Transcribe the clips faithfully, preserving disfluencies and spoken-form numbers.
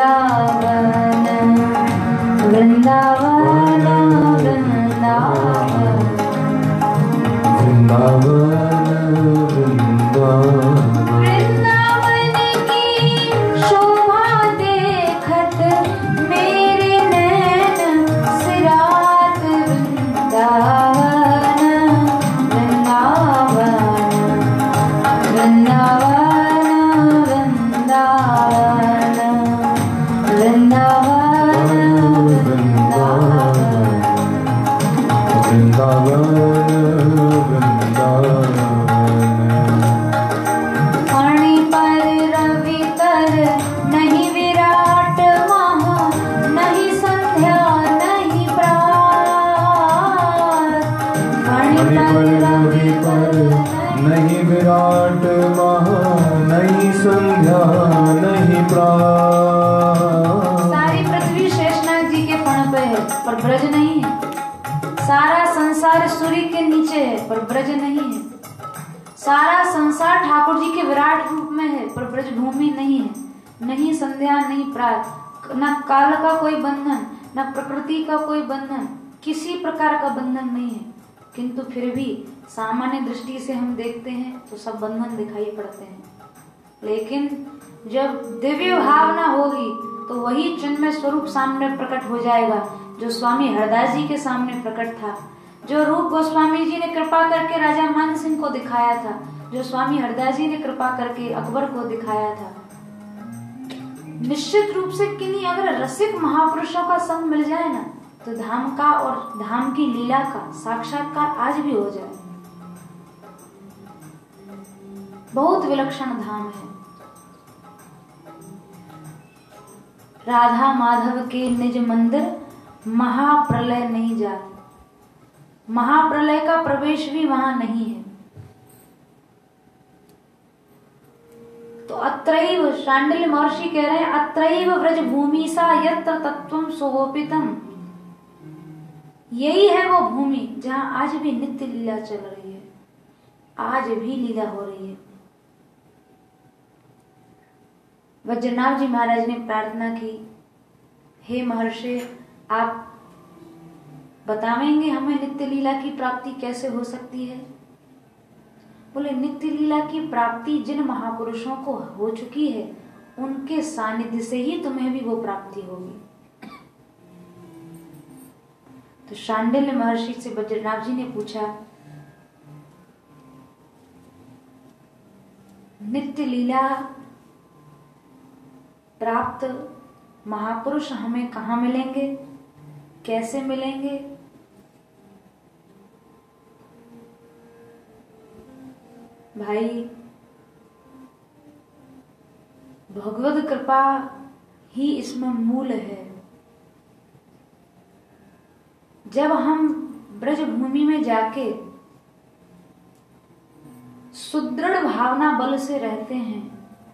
वृंदावन वृंदावन वृंदावन की शोभा देखत मेरे नैन सिरात वृंदावन वृंदावन वृंदावन वृंदावन वृंदावन फणि पर रवि तर नहीं विराट महा नहीं संध्या नहीं प्रात फणि पर रवि पर नहीं विराट महा नहीं संध्या नहीं प्रात। सारी पृथ्वी शेषनाग जी के फण पे है पर ब्रज नहीं है। सारा संसार सूर्य के नीचे है पर ब्रज नहीं है। सारा संसार ठाकुर जी के विराट रूप में है पर ब्रज भूमि नहीं है। नहीं संध्या नहीं प्रात, न काल का कोई बंधन न प्रकृति का कोई बंधन, किसी प्रकार का बंधन नहीं है। किंतु फिर भी सामान्य दृष्टि से हम देखते हैं तो सब बंधन दिखाई पड़ते हैं। लेकिन जब दिव्य भावना होगी तो वही चिन्मय स्वरूप सामने प्रकट हो जाएगा जो स्वामी हरदास जी के सामने प्रकट था, जो रूप गोस्वामी जी ने कृपा करके राजा मान सिंह को दिखाया था, जो स्वामी हरदास जी ने कृपा करके अकबर को दिखाया था। निश्चित रूप से किन्हीं अगर रसिक महापुरुषों का संग मिल जाए ना तो धाम का और धाम की लीला का साक्षात्कार आज भी हो जाए। बहुत विलक्षण धाम है। राधा माधव के निज मंदिर महाप्रलय नहीं जात, महाप्रलय का प्रवेश भी वहां नहीं है। तो अत्रैव शांडिल्य महर्षि कह रहे हैं अत्रैव व्रज भूमि सा यत्र तत्वम सुगोपितम, यही है वो भूमि जहां आज भी नित्य लीला चल रही है, आज भी लीला हो रही है। वज्रनाभ जी महाराज ने प्रार्थना की, हे महर्षि आप बतावेंगे हमें नित्य लीला की प्राप्ति कैसे हो सकती है। बोले नित्य लीला की प्राप्ति जिन महापुरुषों को हो चुकी है उनके सानिध्य से ही तुम्हें भी वो प्राप्ति होगी। तो शांडिल्य महर्षि से वज्रनाभ जी ने पूछा नित्य लीला प्राप्त महापुरुष हमें कहाँ मिलेंगे, कैसे मिलेंगे। भाई भगवत कृपा ही इसमें मूल है। जब हम ब्रज भूमि में जाके सुदृढ़ भावना बल से रहते हैं,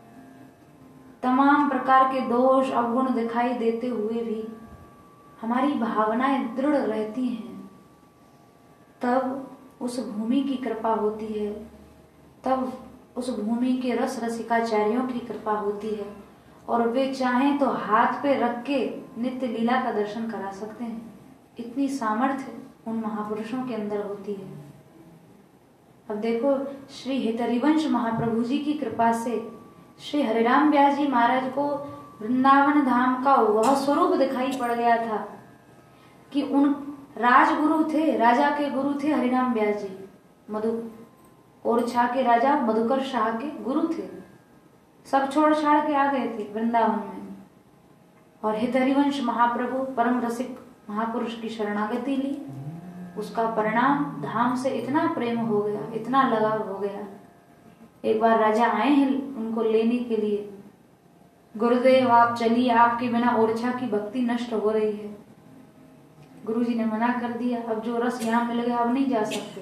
तमाम प्रकार के दोष अवगुण दिखाई देते हुए भी हमारी भावनाएं दृढ़ रहती हैं, तब उस भूमि की कृपा होती है, तब उस भूमि के रस रसिकाचार्यों की कृपा होती है और वे चाहें तो हाथ पे रख के नित्य लीला का दर्शन करा सकते हैं। इतनी सामर्थ्य उन महापुरुषों के अंदर होती है। अब देखो श्री हितरिवंश महाप्रभु जी की कृपा से श्री हरिराम व्यास जी महाराज को वृंदावन धाम का वह स्वरूप दिखाई पड़ गया था कि उन राजगुरु थे, राजा के गुरु थे हरिराम व्यास जी, मधु ओरछा के राजा मधुकर शाह के गुरु थे। सब छोड़ छाड़ के आ गए थे वृंदावन में और हितरिवंश महाप्रभु परम रसिक महापुरुष की शरणागति ली। उसका परिणाम धाम से इतना प्रेम हो गया, इतना लगाव हो गया। एक बार राजा आए हैं उनको लेने के लिए, गुरुदेव आप चलिए, आपके बिना ओरछा की भक्ति नष्ट हो रही है। गुरुजी ने मना कर दिया, अब जो रस यहाँ मिल गया अब नहीं जा सकते।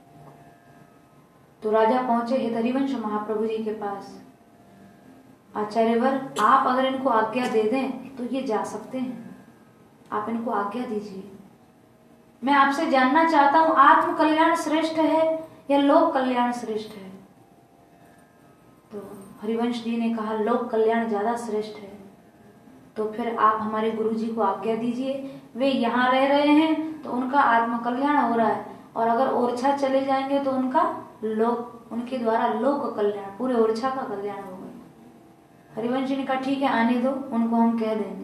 तो राजा पहुंचे हितरिवंश महाप्रभु जी के पास। आचार्यवर आप अगर इनको आज्ञा दे दें तो ये जा सकते हैं, आप इनको आज्ञा दीजिए। मैं आपसे जानना चाहता हूं आत्म कल्याण श्रेष्ठ है या लोक कल्याण श्रेष्ठ है। तो हरिवंश जी ने कहा लोक कल्याण ज्यादा श्रेष्ठ है। तो फिर आप हमारे गुरुजी को आज्ञा दीजिए। वे यहाँ रह रहे हैं तो उनका आत्म कल्याण हो रहा है, और अगर ओरछा चले जाएंगे तो उनका लोक, उनके द्वारा लोक कल्याण, पूरे ओरछा का कल्याण होगा। हरिवंश जी ने कहा ठीक है, आने दो, उनको हम कह देंगे।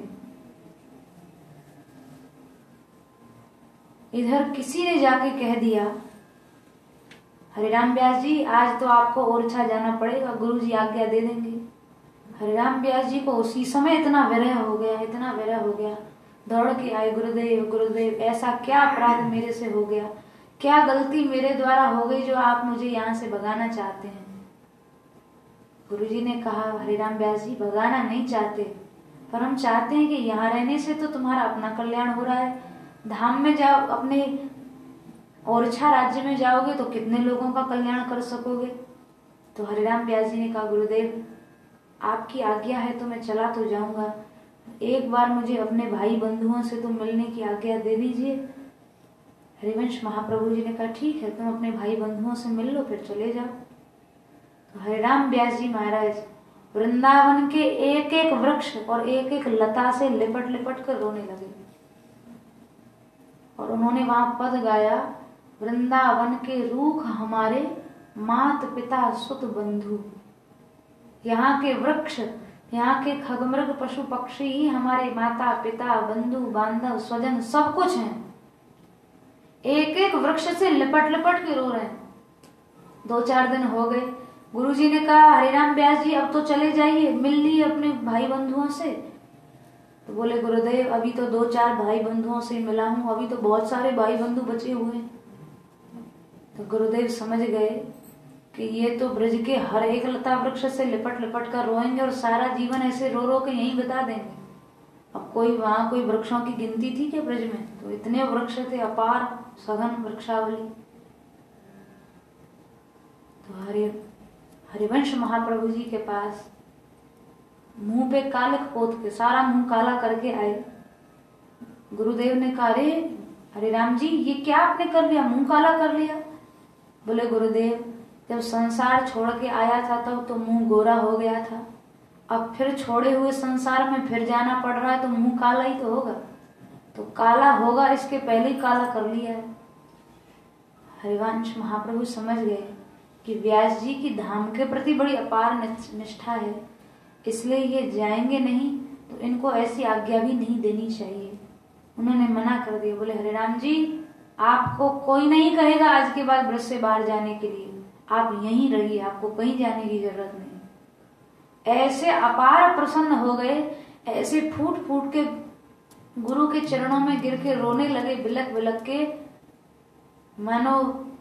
इधर किसी ने जाके कह दिया, हरिराम व्यास जी आज तो आपको ओरछा जाना पड़ेगा, गुरुजी आज्ञा दे देंगे। हरिराम व्यास जी को उसी समय इतना विरह हो गया, इतना विरह हो गया, दौड़ के आए, गुरुदेव गुरुदेव ऐसा क्या अपराध मेरे से हो गया, क्या गलती मेरे द्वारा हो गई जो आप मुझे यहाँ से भगाना चाहते हैं। गुरुजी ने कहा, हरिराम व्यास जी भगाना नहीं चाहते, पर हम चाहते हैं कि यहाँ रहने से तो तुम्हारा अपना कल्याण हो रहा है, धाम में जाओ, अपने ओरछा राज्य में जाओगे तो कितने लोगों का कल्याण कर सकोगे। तो हरिराम व्यास जी ने कहा, गुरुदेव आपकी आज्ञा है तो मैं चला तो जाऊंगा, एक बार मुझे अपने भाई बंधुओं से तो मिलने की आज्ञा दे दीजिए। हरिवंश महाप्रभु जी ने कहा ठीक है, तुम अपने भाई बंधुओं से मिल लो, फिर चले जाओ। तो हरिराम व्यास जी महाराज वृंदावन के एक एक वृक्ष और एक एक लता से लिपट लिपट कर रोने लगे, और उन्होंने वहां पद गाया, वृंदावन के रूख हमारे मात पिता सुत बंधु। यहाँ के वृक्ष, यहाँ के खगमृग पशु पक्षी ही हमारे माता पिता बंधु बांधव स्वजन सब कुछ हैं। एक एक वृक्ष से लिपट लिपट के रो रहे हैं। दो चार दिन हो गए, गुरुजी ने कहा, हरिराम व्यास जी अब तो चले जाइए, मिल लिए अपने भाई बंधुओं से। तो बोले, गुरुदेव अभी तो दो चार भाई बंधुओं से मिला हूं, अभी तो बहुत सारे भाई बंधु बचे हुए हैं। तो गुरुदेव समझ गए कि ये तो ब्रज के हर एक लता वृक्ष से लिपट लिपट कर रोएंगे और सारा जीवन ऐसे रो रो के यहीं बिता देंगे। अब कोई वहां कोई वृक्षों की गिनती थी क्या ब्रज में? तो इतने वृक्ष थे, अपार सघन वृक्षावली। तो हरि हरिवंश महाप्रभु जी के पास मुंह पे कालिक पोत के, सारा मुंह काला करके आए। गुरुदेव ने कहा, अरे हरिराम जी ये क्या आपने कर लिया, मुंह काला कर लिया? बोले, गुरुदेव जब संसार छोड़ के आया था तब तो मुंह गोरा हो गया था, अब फिर छोड़े हुए संसार में फिर जाना पड़ रहा है तो मुंह काला ही तो होगा, तो काला होगा इसके पहले ही काला कर लिया है। हरिवंश महाप्रभु समझ गए कि व्यास जी की धाम के प्रति बड़ी अपार निष्ठा है, इसलिए ये जाएंगे नहीं तो इनको ऐसी आज्ञा भी नहीं देनी चाहिए। उन्होंने मना कर दिया। बोले, हरिराम जी आपको कोई नहीं कहेगा आज के बाद ब्रज से बाहर जाने के लिए, आप यहीं रहिए, आपको कहीं जाने की जरूरत नहीं। ऐसे अपार प्रसन्न हो गए, ऐसे फूट फूट के गुरु के चरणों में गिर के रोने लगे, बिलक बिलक के, मानो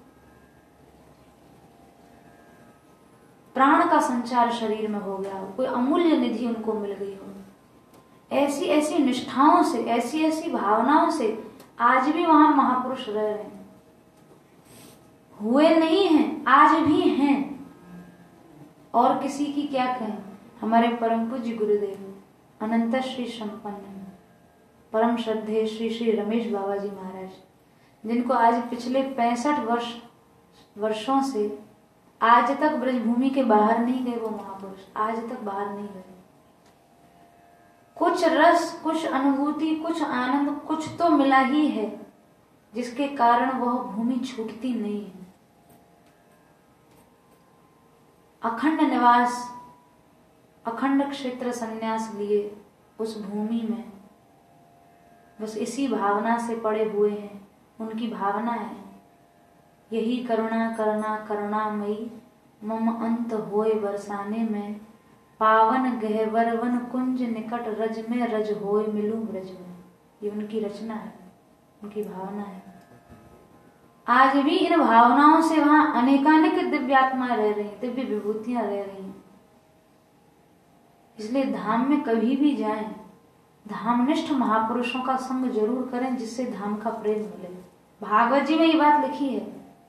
प्राण का संचार शरीर में हो गया हो, कोई अमूल्य निधि उनको मिल गई हो। ऐसी ऐसी निष्ठाओं से, ऐसी ऐसी भावनाओं से आज भी वहां महापुरुष रह रहे हैं, हुए नहीं हैं, आज भी हैं। और किसी की क्या कहें, हमारे परम पूज्य गुरुदेव अनंत श्री संपन्न परम श्रद्धेय श्री श्री रमेश बाबा जी महाराज, जिनको आज पिछले पैंसठ वर्ष वर्षों से आज तक ब्रजभूमि के बाहर नहीं गए, वो महापुरुष आज तक बाहर नहीं गए। कुछ रस, कुछ अनुभूति, कुछ आनंद, कुछ तो मिला ही है जिसके कारण वह भूमि छूटती नहीं है। अखंड निवास, अखंड क्षेत्र संन्यास लिए उस भूमि में बस इसी भावना से पड़े हुए हैं। उनकी भावना है, यही करुणा करना करुणामयी, मम अंत होए बरसाने में, पावन गहवर वन कुंज निकट रज में, रज होए मिलूं ब्रज में। ये उनकी रचना है, उनकी भावना है। आज भी इन भावनाओं से वहां अनेकानेक दिव्यात्माएं रह रही हैं, दिव्य विभूतियां रह रही हैं। इसलिए धाम में कभी भी जाएं, धामनिष्ठ महापुरुषों का संग जरूर करें, जिससे धाम का प्रेम मिले। भागवत जी में ये बात लिखी है,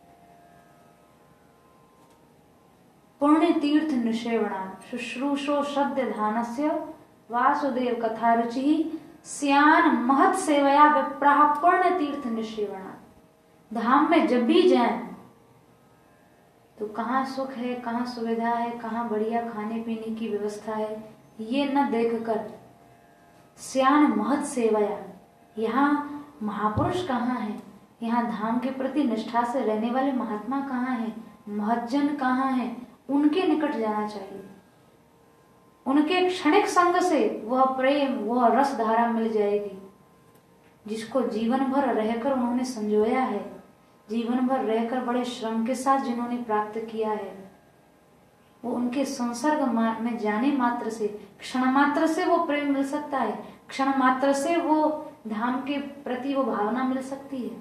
पुण्य तीर्थ निषेवणा शुश्रूषो श्रद्ध धानस्य वासुदेव कथा रुचि स्यान महत सेवया विप्राह पुण्य तीर्थ निषेवणा। धाम में जब भी जाएं तो कहाँ सुख है, कहाँ सुविधा है, कहाँ बढ़िया खाने पीने की व्यवस्था है, ये न देखकर श्यान महत सेवया। यहाँ महापुरुष कहाँ हैं? यहाँ धाम के प्रति निष्ठा से रहने वाले महात्मा कहाँ हैं? महज्जन कहाँ हैं? उनके निकट जाना चाहिए। उनके क्षणिक संग से वह प्रेम, वह रस धारा मिल जाएगी जिसको जीवन भर रहकर उन्होंने संजोया है, जीवन भर रहकर बड़े श्रम के साथ जिन्होंने प्राप्त किया है। वो उनके संसर्ग में जाने मात्र से, क्षण मात्र से वो प्रेम मिल सकता है, क्षण मात्र से वो धाम के प्रति वो भावना मिल सकती है।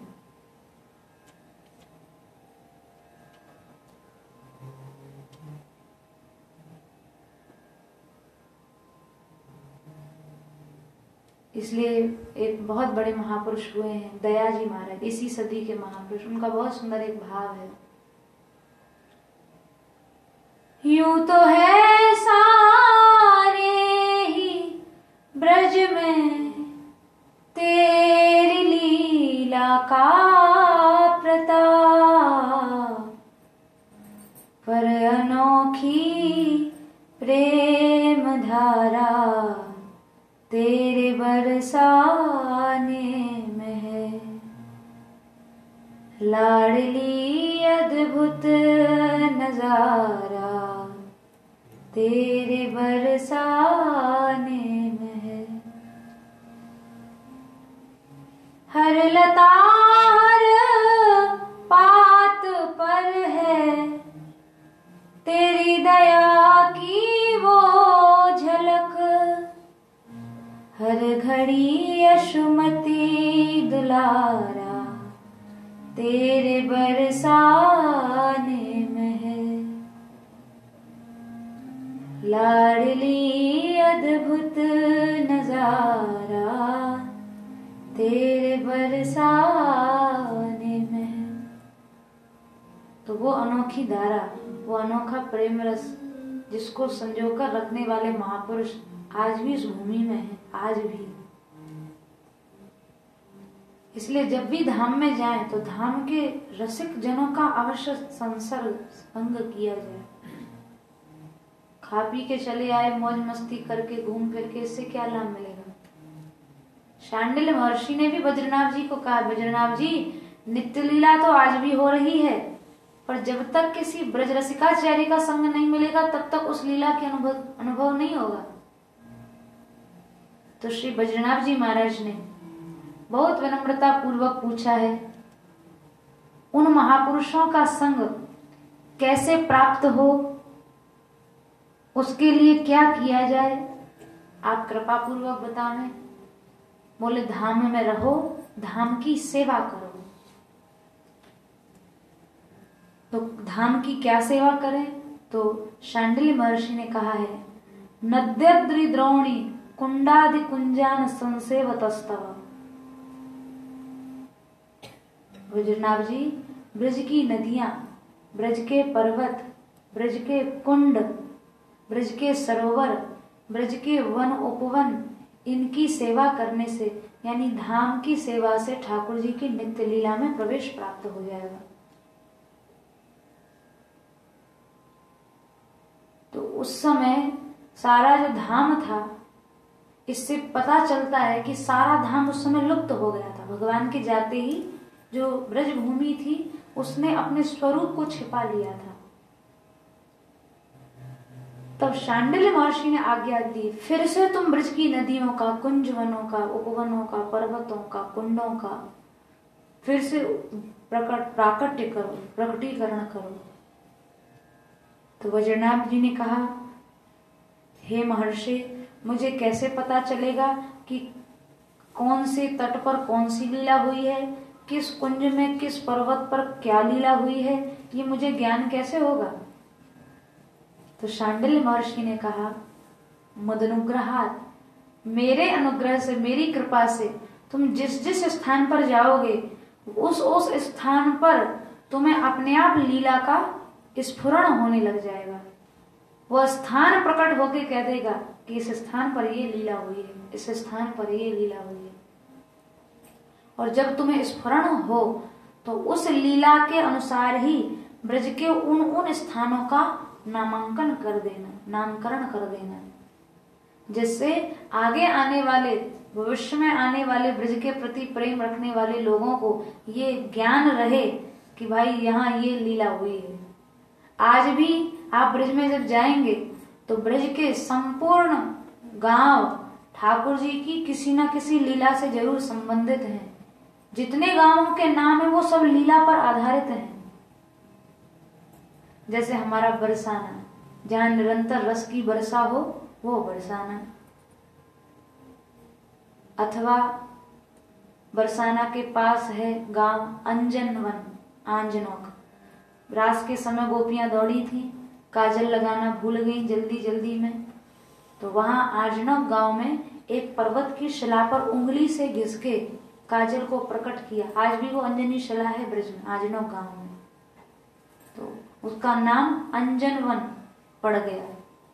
इसलिए एक बहुत बड़े महापुरुष हुए हैं दयाजी महाराज, इसी सदी के महापुरुष। उनका बहुत सुंदर एक भाव है। यूं तो है सारे ही ब्रज में तेरी लीला का प्रताप, पर अनोखी प्रेम धारा तेरे बरसाने में है। लाडली अद्भुत नजारा तेरे बरसाने में है। हर लता हर पात पर है तेरी दया की वो झलक, हर घड़ी यशुमती दुलारा तेरे बरसाने में है। लाडली अद्भुत नजारा तेरे बरसाने में है। तो वो अनोखी धारा, वो अनोखा प्रेम रस जिसको संजोकर रखने वाले महापुरुष आज भी इस भूमि में है, आज भी। इसलिए जब भी धाम में जाएं तो धाम के रसिक जनों का अवश्य संसर्ग संग किया जाए। खा पी के चले आए, मौज मस्ती करके घूम फिर के, इससे क्या लाभ मिलेगा? शांडिल्य महर्षि ने भी बद्रीनाथ जी को कहा, बद्रीनाथ जी नित्य लीला तो आज भी हो रही है, पर जब तक किसी ब्रज रसिकाचार्य का संग नहीं मिलेगा तब तक उस लीला के अनुभव अनुभव नहीं होगा। तो श्री बद्रीनाथ जी महाराज ने बहुत विनम्रता पूर्वक पूछा है, उन महापुरुषों का संग कैसे प्राप्त हो, उसके लिए क्या किया जाए, आप कृपा पूर्वक बताएं। बोले धाम में रहो, धाम की सेवा करो। तो धाम की क्या सेवा करें? तो शांडिल्य महर्षि ने कहा है, नद्यद्रि द्रोणी कुंडादि कुंजान संसेवतस्तव। बद्रीनाथ जी, ब्रज की नदियां, ब्रज के पर्वत, ब्रज के कुंड, ब्रज के सरोवर, ब्रज के वन उपवन, इनकी सेवा करने से यानी धाम की सेवा से ठाकुर जी की नित्य लीला में प्रवेश प्राप्त हो जाएगा। तो उस समय सारा जो धाम था, इससे पता चलता है कि सारा धाम उस समय लुप्त हो गया था। भगवान के जाते ही जो ब्रज भूमि थी उसने अपने स्वरूप को छिपा लिया था। तब शांडिल्य महर्षि ने आज्ञा दी, फिर से तुम ब्रज की नदियों का, कुंज वनों का, उपवनों का, पर्वतों का, कुंडों का फिर से प्रकट प्राकट्य करो, प्रकटीकरण करो। तो बद्रीनाथ जी ने कहा, हे महर्षि, मुझे कैसे पता चलेगा कि कौन से तट पर कौन सी लीला हुई है, किस कुंज में किस पर्वत पर क्या लीला हुई है, ये मुझे ज्ञान कैसे होगा? तो शांडिल्य महर्षि ने कहा, मदनुग्रहात्, मेरे अनुग्रह से, मेरी कृपा से तुम जिस जिस स्थान पर जाओगे उस उस स्थान पर तुम्हें अपने आप लीला का स्फुरण होने लग जाएगा। वह स्थान प्रकट होकर कह देगा कि इस स्थान पर ये लीला हुई है, इस स्थान पर ये लीला हुई है। और जब तुम्हें स्फुरण हो तो उस लीला के अनुसार ही ब्रज के उन उन स्थानों का नामांकन कर देना, नामकरण कर देना। जिससे आगे आने वाले, भविष्य में आने वाले ब्रज के प्रति प्रेम रखने वाले लोगों को ये ज्ञान रहे कि भाई यहाँ ये लीला हुई है। आज भी आप ब्रज में जब जाएंगे तो ब्रज के संपूर्ण गांव ठाकुर जी की किसी न किसी लीला से जरूर संबंधित हैं। जितने गांवों के नाम है वो सब लीला पर आधारित हैं। जैसे हमारा बरसाना, जहां निरंतर रस की वर्षा हो वो बरसाना, अथवा बरसाना के पास है गांव अंजनवन, आंजनोक। रास के समय गोपियां दौड़ी थी, काजल लगाना भूल गई जल्दी जल्दी में, तो वहां आंजनोक गांव में एक पर्वत की शिला पर उंगली से घिस के काजल को प्रकट किया। आज भी वो अंजनी शिला है ब्रज में, आंजनोक गांव में, तो उसका नाम अंजनवन पड़ गया।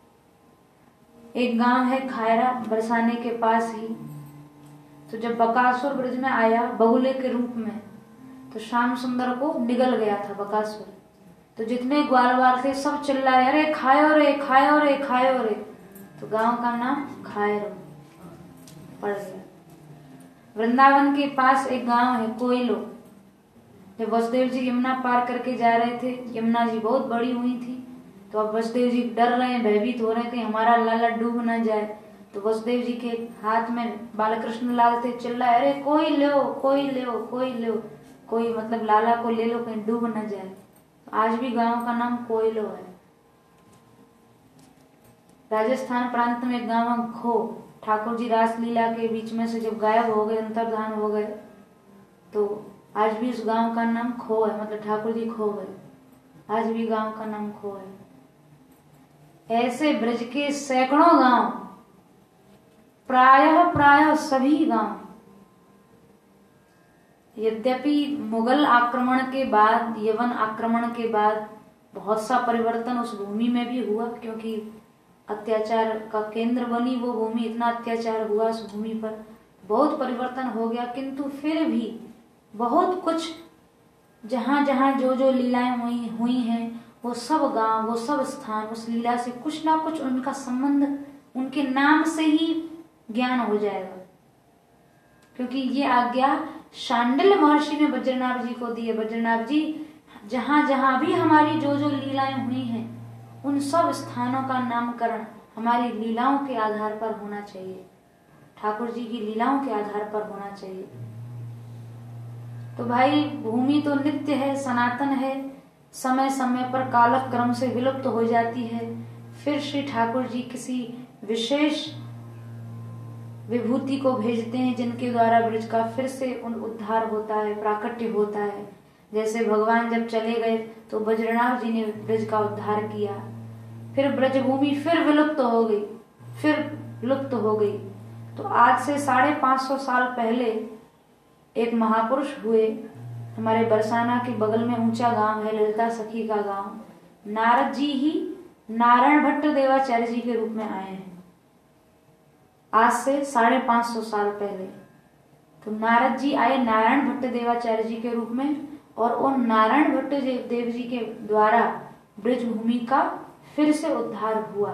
एक गांव है खायरा, बरसाने के पास ही। तो जब बकासुर ब्रज में आया बगुले के रूप में, तो श्याम सुंदर को निगल गया था बकासुर। तो जितने ग्वालवाल थे सब चिल्लाए, अरे खायो रे खायो रे खायो रे। तो गांव का नाम खायरो पड़ गया। वृंदावन के पास एक गांव है कोयलो। जब वसुदेव जी यमुना पार करके जा रहे थे, यमुना जी बहुत बड़ी हुई थी, तो अब वसुदेव जी डर रहे हैं, भयभीत हो रहे थे, हमारा लाला डूब न जाए। तो वसुदेव जी के हाथ में बालकृष्ण लाल थे, चिल्लाए, अरे कोई लो कोई लो कोई लो, कोई मतलब लाला को ले लो कहीं डूब न जाए। आज भी गांव का नाम कोयलो है। राजस्थान प्रांत में एक गांव खो। ठाकुर जी रासलीला के बीच में से जब गायब हो गए, अंतर्धान हो गए, तो आज भी उस गांव का नाम खो है, मतलब ठाकुर जी खो गए, आज भी गांव का नाम खो है। ऐसे ब्रज के सैकड़ों गांव, प्रायः प्रायः सभी गांव, यद्यपि मुगल आक्रमण के बाद, यवन आक्रमण के बाद बहुत सा परिवर्तन उस भूमि में भी हुआ, क्योंकि अत्याचार का केंद्र बनी वो भूमि, इतना अत्याचार हुआ उस भूमि पर, बहुत परिवर्तन हो गया, किंतु फिर भी बहुत कुछ जहां जहां जो जो लीलाएं हुई हुई हैं, वो सब गांव, वो सब स्थान उस लीला से कुछ ना कुछ उनका संबंध, उनके नाम से ही ज्ञान हो जाएगा। क्योंकि ये आज्ञा शांडिल्य महर्षि ने बद्रीनाथ जी को दी है। बद्रीनाथ जी जहां जहां भी हमारी जो जो लीलाएं हुई हैं, उन सब स्थानों का नामकरण हमारी लीलाओं के आधार पर होना चाहिए, ठाकुर जी की लीलाओं के आधार पर होना चाहिए। तो भाई भूमि तो नित्य है, सनातन है, समय समय पर कालक्रम से विलुप्त हो जाती है। फिर श्री ठाकुर जी किसी विशेष विभूति को भेजते हैं, जिनके द्वारा ब्रज का फिर से उन उद्धार होता है, प्राकट्य होता है। जैसे भगवान जब चले गए तो बद्रीनाथ जी ने ब्रज का उद्धार किया, फिर ब्रजभूमि फिर विलुप्त हो गई, फिर लुप्त हो गई। तो आज से साढ़े पांच सौ साल पहले एक महापुरुष हुए, हमारे बरसाना के बगल में ऊंचा गांव है ललिता सखी का गांव, नारद जी ही नारायण भट्ट देवाचार्य जी के रूप में आए हैं आज से साढ़े पांच सौ साल पहले। तो नारद जी आए नारायण भट्ट देवाचार्य जी के रूप में, और उन नारायण भट्ट देव जी के द्वारा ब्रज भूमि का फिर से उद्धार हुआ।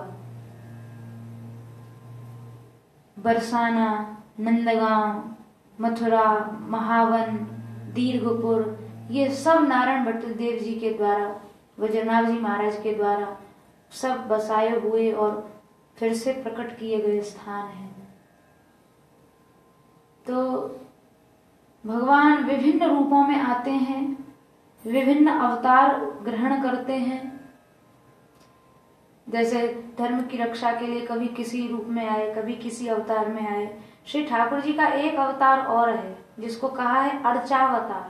बरसाना, नंदगांव, मथुरा, महावन, दीर्घपुर, ये सब नारायण भट्ट देव जी के द्वारा, वज्रनाभ जी महाराज के द्वारा सब बसाए हुए और फिर से प्रकट किए गए स्थान हैं। तो भगवान विभिन्न रूपों में आते हैं, विभिन्न अवतार ग्रहण करते हैं। जैसे धर्म की रक्षा के लिए कभी किसी रूप में आए, कभी किसी अवतार में आए। श्री ठाकुर जी का एक अवतार और है जिसको कहा है अर्चावतार।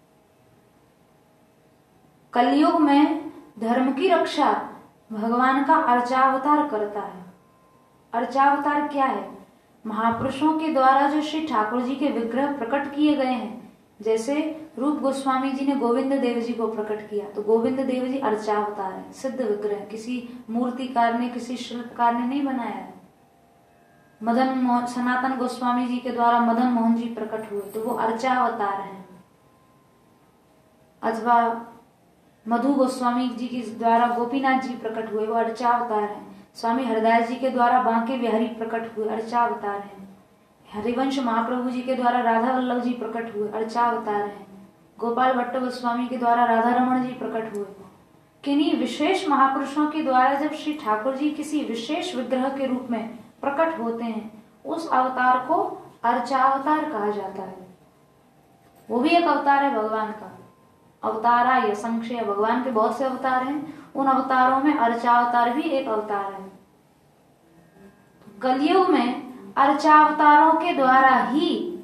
कलयुग में धर्म की रक्षा भगवान का अर्चावतार करता है। अर्चावतार क्या है? महापुरुषों के द्वारा जो श्री ठाकुर जी के विग्रह प्रकट किए गए हैं, जैसे रूप गोस्वामी जी ने गोविंद देव जी को प्रकट किया, तो गोविंद देव जी अर्चावतार है, सिद्ध विग्रह, किसी मूर्तिकार ने, किसी शिल्पकार ने नहीं बनाया है। मदन मोहन, सनातन गोस्वामी जी के द्वारा मदन मोहन जी प्रकट हुए, तो वो अर्चावतार हैं। अथवा मधु गोस्वामी जी के द्वारा गोपीनाथ जी प्रकट हुए, वो अर्चावतार हैं। स्वामी हरदास जी के द्वारा बांके बिहारी प्रकट हुए, अर्चावतार हैं। हरिवंश महाप्रभु जी के द्वारा राधा वल्लभ जी प्रकट हुए, अर्चावतार हैं। गोपाल भट्ट गोस्वामी के द्वारा राधा रमण जी प्रकट हुए। किन्हीं विशेष महापुरुषों के द्वारा जब श्री ठाकुर जी किसी विशेष विग्रह के रूप में प्रकट होते हैं, उस अवतार को अर्चावतार कहा जाता है। वो भी एक अवतार है भगवान का। अवतारा या संक्षय, भगवान के बहुत से अवतार हैं, उन अवतारों में अर्चावतार भी एक अवतार है। कलयुग में अर्चावतारों के द्वारा ही